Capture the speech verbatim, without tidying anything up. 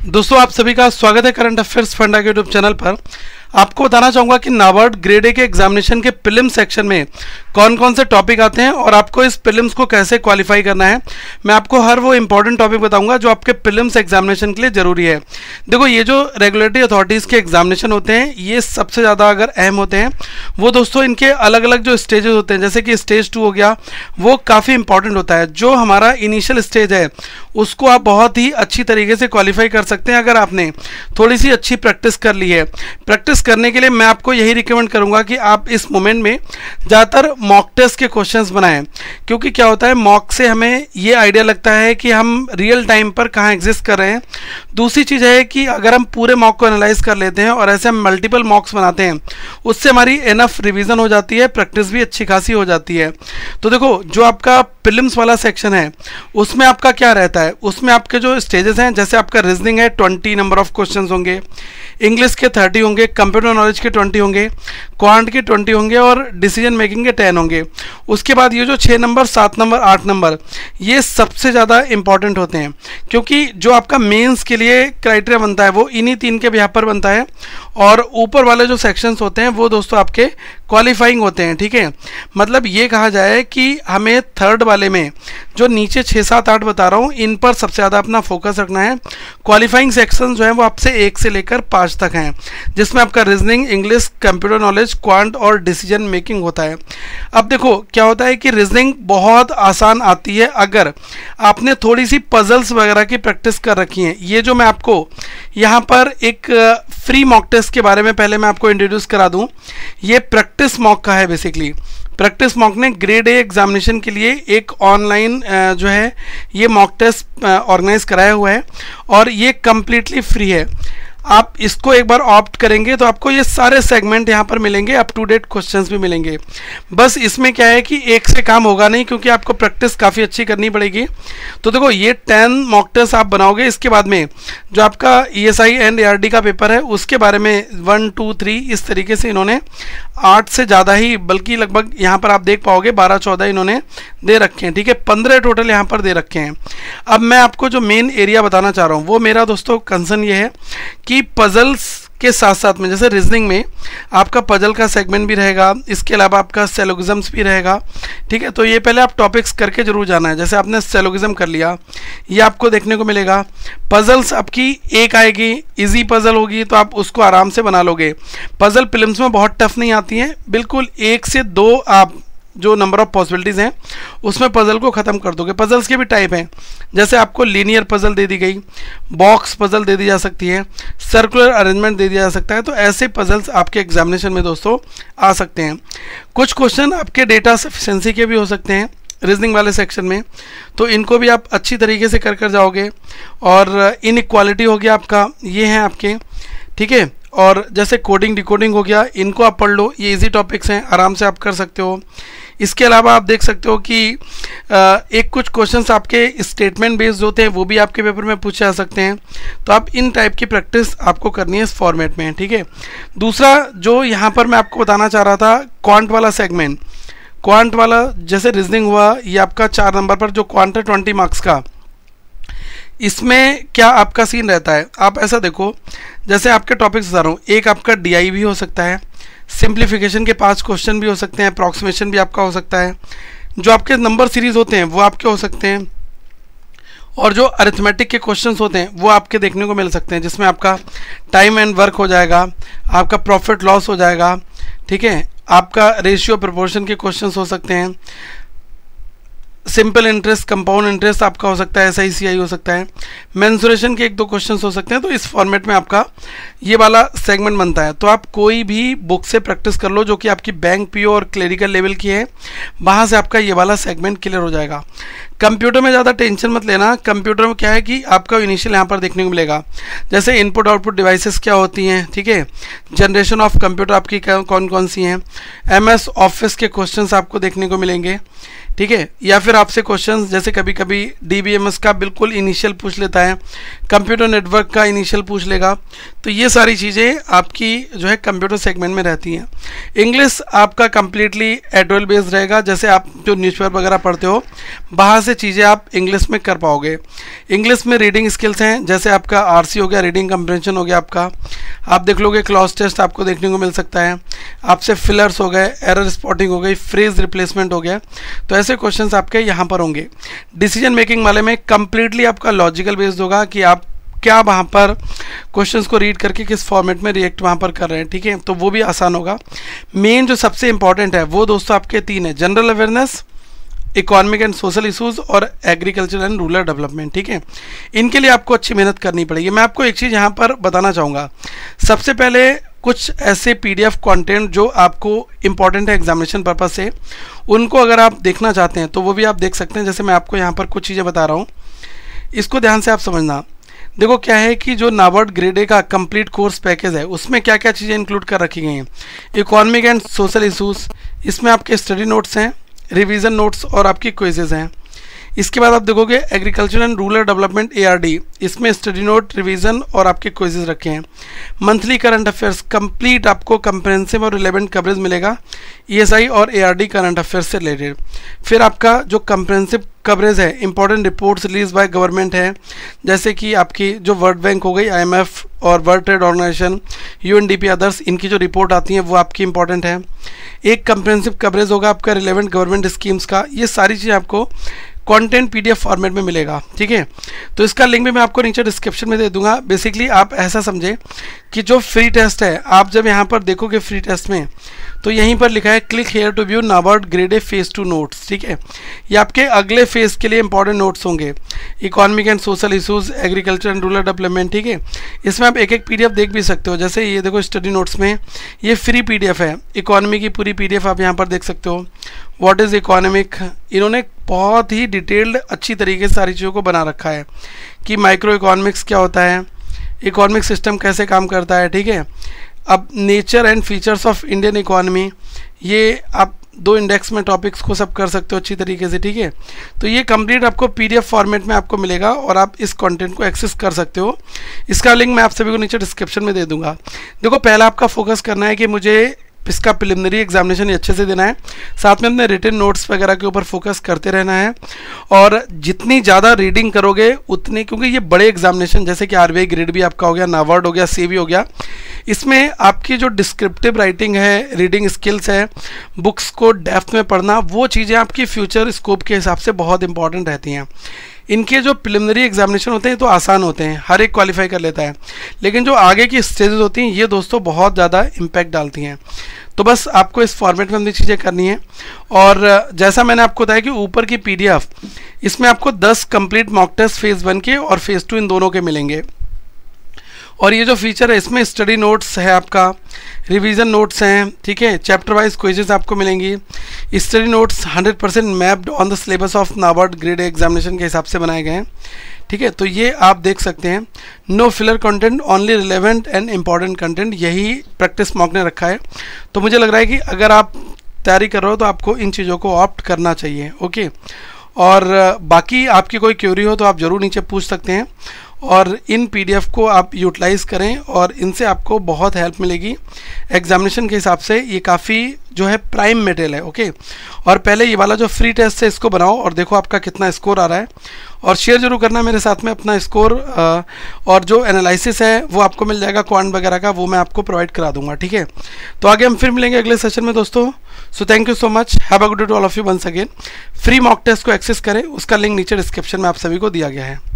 दोस्तों आप सभी का स्वागत है करंट अफेयर्स फंडा के यूट्यूब चैनल पर। आपको बताना चाहूँगा कि नाबार्ड ग्रेड ए के एग्जामिनेशन के प्रीलिम सेक्शन में कौन कौन से टॉपिक आते हैं और आपको इस प्रीलिम्स को कैसे क्वालिफाई करना है। मैं आपको हर वो इंपॉर्टेंट टॉपिक बताऊंगा जो आपके प्रीलिम्स एग्जामिनेशन के लिए ज़रूरी है। देखो, ये जो रेगुलेटरी अथॉरिटीज़ के एग्जामिनेशन होते हैं ये सबसे ज़्यादा अगर अहम होते हैं वो दोस्तों इनके अलग अलग जो स्टेजेस होते हैं, जैसे कि स्टेज टू हो गया, वो काफ़ी इंपॉर्टेंट होता है। जो हमारा इनिशियल स्टेज है उसको आप बहुत ही अच्छी तरीके से क्वालिफाई कर सकते हैं अगर आपने थोड़ी सी अच्छी प्रैक्टिस कर ली है। प्रैक्टिस करने के लिए मैं आपको यही रिकमेंड करूंगा कि आप इस मोमेंट में ज़्यादातर मॉक टेस्ट के क्वेश्चंस बनाएं, क्योंकि क्या होता है मॉक से हमें ये आइडिया लगता है कि हम रियल टाइम पर कहाँ एग्जिस्ट कर रहे हैं। दूसरी चीज़ है कि अगर हम पूरे मॉक को एनालाइज कर लेते हैं और ऐसे हम मल्टीपल मॉक्स बनाते हैं उससे हमारी एनफ रिवीजन हो जाती है, प्रैक्टिस भी अच्छी खासी हो जाती है। तो देखो, जो आपका प्रीलिम्स वाला सेक्शन है उसमें आपका क्या रहता है, उसमें आपके जो स्टेजेस हैं, जैसे आपका रीजनिंग है ट्वेंटी नंबर ऑफ क्वेश्चंस होंगे, इंग्लिश के थर्टी होंगे, कंप्यूटर नॉलेज के ट्वेंटी होंगे, क्वांट के ट्वेंटी होंगे और डिसीजन मेकिंग के टेन होंगे। उसके बाद ये जो छः नंबर, सात नंबर, आठ नंबर, ये सबसे ज़्यादा इंपॉर्टेंट होते हैं, क्योंकि जो आपका मेंस के लिए क्राइटेरिया बनता है वो इन्हीं तीन के बिहाफ पर बनता है। और ऊपर वाले जो सेक्शंस होते हैं वो दोस्तों आपके क्वालिफाइंग होते हैं। ठीक है, मतलब ये कहा जाए कि हमें थर्ड वाले में जो नीचे छः सात आठ बता रहा हूँ इन पर सबसे ज़्यादा अपना फोकस रखना है। क्वालिफाइंग सेक्शन जो है वो आपसे एक से लेकर पाँच तक हैं, जिसमें आपका reasoning, English, computer knowledge, quant और डिसीजन मेकिंग होता है। अब देखो क्या होता है कि रीजनिंग बहुत आसान आती है अगर आपने थोड़ी सी पजल्स वगैरह की प्रैक्टिस कर रखी है। ये जो मैं आपको यहाँ पर एक फ्री मॉक टेस्ट के बारे में पहले मैं आपको इंट्रोड्यूस करा दूँ, ये प्रैक्टिस मॉक का है। बेसिकली प्रैक्टिस मॉक ने ग्रेड ए एग्जामिनेशन के लिए एक ऑनलाइन जो है ये मॉक टेस्ट ऑर्गेनाइज कराया हुआ है और ये कम्प्लीटली फ्री है। आप इसको एक बार ऑप्ट करेंगे तो आपको ये सारे सेगमेंट यहाँ पर मिलेंगे, अप टू डेट क्वेश्चंस भी मिलेंगे। बस इसमें क्या है कि एक से काम होगा नहीं, क्योंकि आपको प्रैक्टिस काफ़ी अच्छी करनी पड़ेगी। तो देखो, ये टेन मॉक टेस्ट आप बनाओगे, इसके बाद में जो आपका E S I and A R D का पेपर है उसके बारे में वन टू थ्री इस तरीके से इन्होंने आठ से ज़्यादा ही, बल्कि लगभग यहाँ पर आप देख पाओगे बारह चौदह इन्होंने दे रखे हैं। ठीक है, पंद्रह टोटल यहाँ पर दे रखे हैं। अब मैं आपको जो मेन एरिया बताना चाह रहा हूँ वो मेरा दोस्तों कंसर्न ये है कि पजल्स के साथ साथ में, जैसे रीजनिंग में आपका पजल का सेगमेंट भी रहेगा, इसके अलावा आपका सेलोगिज्म्स भी रहेगा। ठीक है, तो ये पहले आप टॉपिक्स करके जरूर जाना है। जैसे आपने सेलोगिज्म कर लिया, ये आपको देखने को मिलेगा। पजल्स आपकी एक आएगी, इजी पजल होगी तो आप उसको आराम से बना लोगे। पजल प्रीलिम्स में बहुत टफ नहीं आती हैं, बिल्कुल एक से दो आप जो नंबर ऑफ पॉसिबिलिटीज़ हैं उसमें पजल को ख़त्म कर दोगे। पजल्स के भी टाइप हैं, जैसे आपको लीनियर पजल दे दी गई, बॉक्स पजल दे दी जा सकती है, सर्कुलर अरेंजमेंट दे दिया जा सकता है। तो ऐसे पजल्स आपके एग्जामिनेशन में दोस्तों आ सकते हैं। कुछ क्वेश्चन आपके डेटा सफिशेंसी के भी हो सकते हैं रीजनिंग वाले सेक्शन में, तो इनको भी आप अच्छी तरीके से कर कर जाओगे। और इनइक्वालिटी हो गया आपका, ये हैं आपके। ठीक है, और जैसे कोडिंग डिकोडिंग हो गया, इनको आप पढ़ लो, ये इजी टॉपिक्स हैं, आराम से आप कर सकते हो। इसके अलावा आप देख सकते हो कि एक कुछ क्वेश्चंस आपके स्टेटमेंट बेस्ड होते हैं, वो भी आपके पेपर में पूछे जा सकते हैं। तो आप इन टाइप की प्रैक्टिस आपको करनी है इस फॉर्मेट में। ठीक है, दूसरा जो यहाँ पर मैं आपको बताना चाह रहा था, क्वांट वाला सेगमेंट। क्वांट वाला जैसे रीजनिंग हुआ, ये आपका चार नंबर पर जो क्वांट है ट्वेंटी मार्क्स का, इसमें क्या आपका सीन रहता है, आप ऐसा देखो, जैसे आपके टॉपिक्स बता रहा हूँ, एक आपका डी आई भी हो सकता है, सिंप्लीफिकेशन के पांच क्वेश्चन भी हो सकते हैं, अप्रॉक्सीमेशन भी आपका हो सकता है, जो आपके नंबर सीरीज होते हैं वो आपके हो सकते हैं, और जो अरिथमेटिक के क्वेश्चंस होते हैं वो आपके देखने को मिल सकते हैं, जिसमें आपका टाइम एंड वर्क हो जाएगा, आपका प्रॉफिट लॉस हो जाएगा। ठीक है, आपका रेशियो प्रोपोर्शन के क्वेश्चंस हो सकते हैं, सिंपल इंटरेस्ट, कंपाउंड इंटरेस्ट आपका हो सकता है, एस आई सी आई हो सकता है, मेंसुरेशन के एक दो क्वेश्चंस हो सकते हैं। तो इस फॉर्मेट में आपका ये वाला सेगमेंट बनता है। तो आप कोई भी बुक से प्रैक्टिस कर लो जो कि आपकी बैंक पीओ और क्लेरिकल लेवल की है, वहाँ से आपका ये वाला सेगमेंट क्लियर हो जाएगा। कंप्यूटर में ज़्यादा टेंशन मत लेना। कंप्यूटर में क्या है कि आपका इनिशियल यहाँ पर देखने को मिलेगा, जैसे इनपुट आउटपुट डिवाइसेस क्या होती हैं। ठीक है, जनरेशन ऑफ कंप्यूटर आपकी कौन कौन सी हैं, एम एस ऑफिस के क्वेश्चंस आपको देखने को मिलेंगे। ठीक है। या फिर आपसे क्वेश्चंस जैसे कभी कभी डीबीएमएस का बिल्कुल इनिशियल पूछ लेता है, कंप्यूटर नेटवर्क का इनिशियल पूछ लेगा, तो ये सारी चीज़ें आपकी जो है कंप्यूटर सेगमेंट में रहती हैं। इंग्लिश आपका कम्प्लीटली एडोल बेस्ड रहेगा, जैसे आप जो न्यूज़पेपर वगैरह पढ़ते हो बाहर से चीज़ें आप इंग्लिश में कर पाओगे। इंग्लिश में रीडिंग स्किल्स हैं, जैसे आपका आरसी हो गया, रीडिंग कंप्रेंशन हो गया आपका, आप देख लोगे क्लॉज टेस्ट आपको देखने को मिल सकता है, आपसे फिलर्स हो गए, एरर स्पॉटिंग हो गई, फ्रेज रिप्लेसमेंट हो गया, तो ऐसे क्वेश्चंस आपके यहाँ पर होंगे। डिसीजन मेकिंग वाले में कंप्लीटली आपका लॉजिकल बेस्ड होगा कि आप क्या वहाँ पर क्वेश्चंस को रीड करके किस फॉर्मेट में रिएक्ट वहाँ पर कर रहे हैं, ठीक है, तो वो भी आसान होगा। मेन जो सबसे इंपॉर्टेंट है वो दोस्तों आपके तीन है, general awareness, economic and social issues और एग्रीकल्चर एंड रूरल डेवलपमेंट, ठीक है। इनके लिए आपको अच्छी मेहनत करनी पड़ेगी। मैं आपको एक चीज़ यहाँ पर बताना चाहूँगा, सबसे पहले कुछ ऐसे पीडीएफ कंटेंट जो आपको इंपॉर्टेंट है एग्जामिनेशन पर्पज से, उनको अगर आप देखना चाहते हैं तो वो भी आप देख सकते हैं। जैसे मैं आपको यहाँ पर कुछ चीज़ें बता रहा हूँ, इसको ध्यान से आप समझना। देखो क्या है कि जो नाबार्ड ग्रेड ए का कंप्लीट कोर्स पैकेज है उसमें क्या क्या चीज़ें इंक्लूड कर रखी गई हैं। इकोनॉमिक एंड सोशल इशूज़, इसमें आपके स्टडी नोट्स हैं, रिवीजन नोट्स और आपकी क्विजेज हैं। इसके बाद आप देखोगे agriculture and rural development ARD, इसमें स्टडी नोट, रिवीजन और आपके क्विजेज रखे हैं। मंथली करंट अफेयर्स कंप्लीट आपको कंप्रेहेंसिव और रिलेवेंट कवरेज मिलेगा ईएसआई और एआरडी करंट अफेयर्स से रिलेटेड। फिर आपका जो कंप्रेहेंसिव कवरेज है, important reports release by government है, जैसे कि आपकी जो वर्ल्ड बैंक हो गई, आईएमएफ और world trade organization, UNDP, others, इनकी जो रिपोर्ट आती है वो आपकी इंपॉर्टेंट है। एक कंप्रेहेंसिव कवरेज होगा आपका रिलेवेंट गवर्नमेंट स्कीम्स का। ये सारी चीज़ें आपको कंटेंट पीडीएफ फॉर्मेट में मिलेगा, ठीक है। तो इसका लिंक भी मैं आपको नीचे डिस्क्रिप्शन में दे दूंगा। बेसिकली आप ऐसा समझें कि जो फ्री टेस्ट है, आप जब यहाँ पर देखोगे फ्री टेस्ट में तो यहीं पर लिखा है click here to view NABARD grade A phase two notes, ठीक है। ये आपके अगले फेज के लिए इंपॉर्टेंट नोट्स होंगे, economic and social issues, agriculture and rural development, ठीक है। इसमें आप एक एक पीडीएफ देख भी सकते हो। जैसे ये देखो स्टडी नोट्स में ये फ्री पीडीएफ है, इकोनॉमी की पूरी पीडीएफ आप यहाँ पर देख सकते हो। व्हाट इज़ इकोनॉमिक, इन्होंने बहुत ही डिटेल्ड अच्छी तरीके से सारी चीज़ों को बना रखा है कि माइक्रो इकोनॉमिक्स क्या होता है, इकोनॉमिक सिस्टम कैसे काम करता है, ठीक है। अब nature and features of Indian economy, ये आप दो इंडेक्स में टॉपिक्स को सब कर सकते हो अच्छी तरीके से, ठीक है। तो ये कंप्लीट आपको पीडीएफ फॉर्मेट में आपको मिलेगा और आप इस कंटेंट को एक्सेस कर सकते हो। इसका लिंक मैं आप सभी को नीचे डिस्क्रिप्शन में दे दूंगा। देखो पहला आपका फोकस करना है कि मुझे इसका प्रिलिमिनरी एग्जामिनेशन ही अच्छे से देना है, साथ में अपने रिटन नोट्स वगैरह के ऊपर फोकस करते रहना है। और जितनी ज़्यादा रीडिंग करोगे उतनी, क्योंकि ये बड़े एग्जामिनेशन जैसे कि आरबीआई ग्रेड भी आपका हो गया, नाबार्ड हो गया, सीबी हो गया, इसमें आपकी जो डिस्क्रिप्टिव राइटिंग है, रीडिंग स्किल्स है, बुक्स को डेप्थ में पढ़ना, वो चीज़ें आपकी फ्यूचर स्कोप के हिसाब से बहुत इंपॉर्टेंट रहती हैं। इनके जो प्रिलिमिनरी एग्जामिनेशन होते हैं तो आसान होते हैं, हर एक क्वालिफाई कर लेता है, लेकिन जो आगे की स्टेजेस होती हैं ये दोस्तों बहुत ज़्यादा इम्पैक्ट डालती हैं। तो बस आपको इस फॉर्मेट में अपनी चीज़ें करनी है। और जैसा मैंने आपको बताया कि ऊपर की पीडीएफ, इसमें आपको दस complete mock test phase one के और फेज़ टू इन दोनों के मिलेंगे। और ये जो फीचर है इसमें स्टडी नोट्स है, आपका रिवीजन नोट्स हैं, ठीक है, चैप्टर वाइज क्विजेस आपको मिलेंगी। Study notes hundred percent mapped on the syllabus of NABARD grade examination के हिसाब से बनाए गए हैं, ठीक है। तो ये आप देख सकते हैं, no filler content, only relevant and important content, यही प्रैक्टिस मॉक ने रखा है। तो मुझे लग रहा है कि अगर आप तैयारी कर रहे हो तो आपको इन चीज़ों को ऑप्ट करना चाहिए, ओके। और बाकी आपकी कोई क्वेरी हो तो आप ज़रूर नीचे पूछ सकते हैं और इन पीडीएफ को आप यूटिलाइज़ करें और इनसे आपको बहुत हेल्प मिलेगी एग्जामिनेशन के हिसाब से। ये काफ़ी जो है प्राइम मटेरियल है, ओके। और पहले ये वाला जो फ्री टेस्ट है इसको बनाओ और देखो आपका कितना स्कोर आ रहा है, और शेयर जरूर करना मेरे साथ में अपना स्कोर। और जो एनालिसिस है वो आपको मिल जाएगा क्वांट वगैरह का, वो मैं आपको प्रोवाइड करा दूंगा, ठीक है। तो आगे हम फिर मिलेंगे अगले सेशन में दोस्तों। So thank you so much, have a good day to all of you once again. Free mock test को एक्सेस करें, उसका लिंक नीचे डिस्क्रिप्शन में आप सभी को दिया गया है।